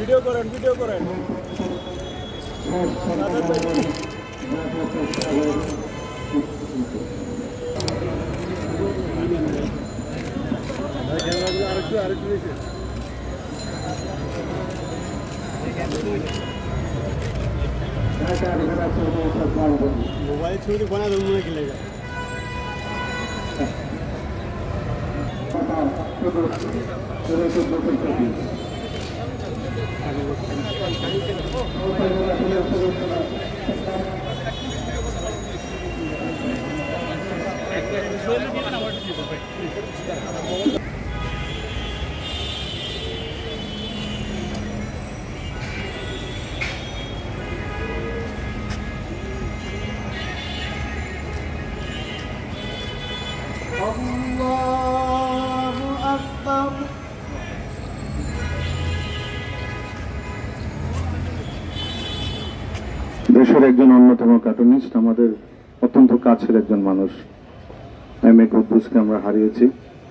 Video করেন আরেকটু বেশি मोबाइल छूट बना दो मुझे खिलेगा Allahu Akbar. দেশের একজন অন্যতম কার্টুনিস্ট, আমাদের অত্যন্ত কাছের একজন মানুষ এম.এ. কুদ্দুসকে আমরা হারিয়েছি।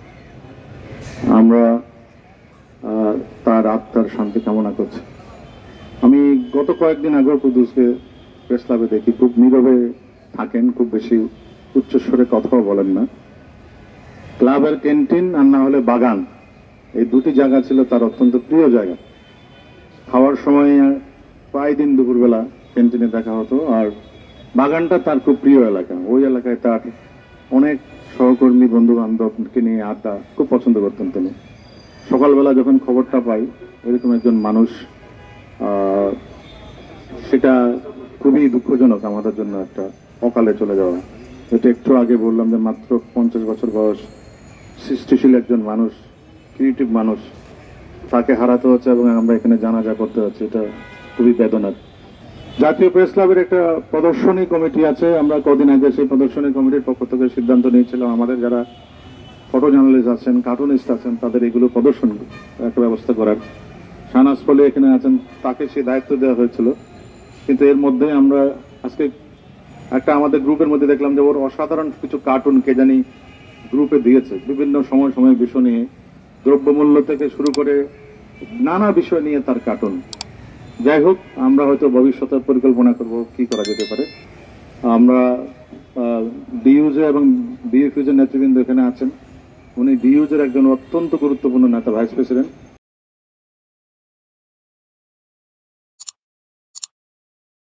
আমরা তার আত্মার শান্তি কামনা করছি। আমি গত কয়েকদিন আগেও কুদ্দুসকে প্রেস ক্লাবে দেখি, খুব নীরবে থাকেন, খুব বেশি উচ্চস্বরে কথাও বলেন না। ক্লাবের ক্যান্টিন আর না হলে বাগান, এই দুটি জায়গা ছিল তার অত্যন্ত প্রিয় জায়গা। খাওয়ার সময় প্রায় দিন দুপুরবেলা ক্যান্টিনে দেখা হতো, আর বাগানটা তার খুব প্রিয় এলাকা। ওই এলাকায় তার অনেক সহকর্মী বন্ধু বান্ধবকে নিয়ে আড্ডা খুব পছন্দ করতেন তিনি। সকালবেলা যখন খবরটা পাই এরকম একজন মানুষ, সেটা খুবই দুঃখজনক আমাদের জন্য, একটা অকালে চলে যাওয়া। এটা একটু আগে বললাম যে মাত্র 50 বছর বয়স, সৃষ্টিশীল একজন মানুষ, ক্রিয়েটিভ মানুষ, তাকে হারাতে হচ্ছে এবং আমরা এখানে জানাজা করতে হচ্ছে। এটা খুবই বেদনার। জাতীয় প্রেস ক্লাবের একটা প্রদর্শনী কমিটি আছে। আমরা কদিন আগে সেই প্রদর্শনী কমিটির পক্ষ থেকে সিদ্ধান্ত নিয়েছিলাম আমাদের যারা ফটো জার্নালিস্ট আছেন, কার্টুনিস্ট আছেন, তাদের এগুলো প্রদর্শন একটা ব্যবস্থা করার। শাহনাজ ফলি এখানে আছেন, তাকে সেই দায়িত্ব দেওয়া হয়েছিল। কিন্তু এর মধ্যে আমরা আজকে একটা আমাদের গ্রুপের মধ্যে দেখলাম যে ওর অসাধারণ কিছু কার্টুন কে জানি গ্রুপে দিয়েছে, বিভিন্ন সময় বিষয় নিয়ে, দ্রব্যমূল্য থেকে শুরু করে নানা বিষয় নিয়ে তার কার্টুন। যাই হোক, আমরা হয়তো ভবিষ্যতে পরিকল্পনা করব কি করা যেতে পারে। আমরা ডিইউজে এবং বিএফইউজের নেতৃবৃন্দ এখানে আছেন। উনি ডিইউজের একজন অত্যন্ত গুরুত্বপূর্ণ নেতা, ভাইস প্রেসিডেন্ট।